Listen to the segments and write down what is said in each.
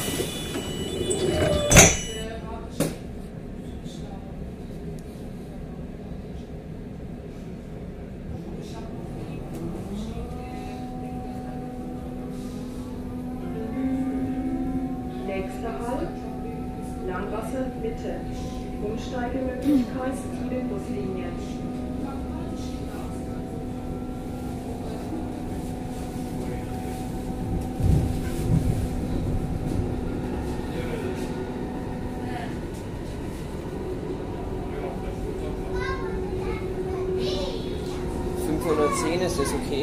Nächster Halt, Langwasser Mitte. Umsteigemöglichkeit Tiele-Buslinie. Ist das okay?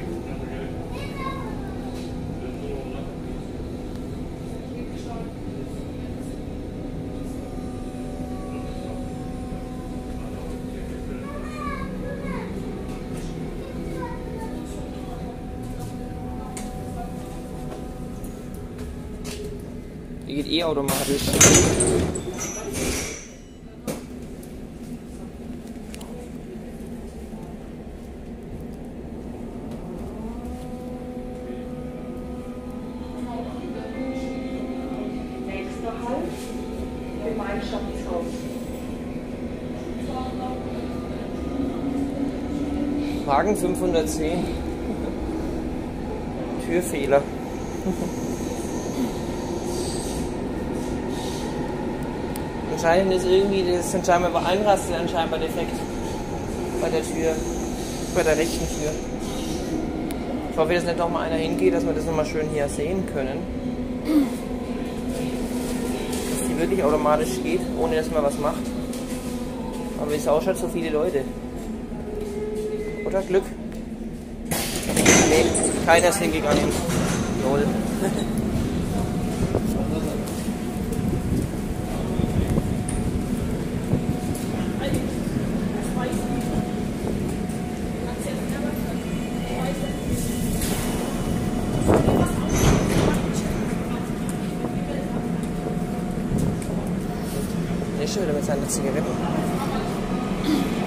Die geht eh automatisch. Gemeinschaftshaus. Wagen 510. Türfehler. Anscheinend ist irgendwie, das ist anscheinend bei Einrasten anscheinend bei defekt. Bei der Tür. Bei der rechten Tür. Ich hoffe, dass nicht noch mal einer hingeht, dass wir das nochmal schön hier sehen können. Dass die wirklich automatisch geht, ohne dass man was macht. Aber wie es ausschaut, so viele Leute. Oder Glück? Nee, keiner ist hingegangen. Lol. Schon wieder mit seiner Zigarette.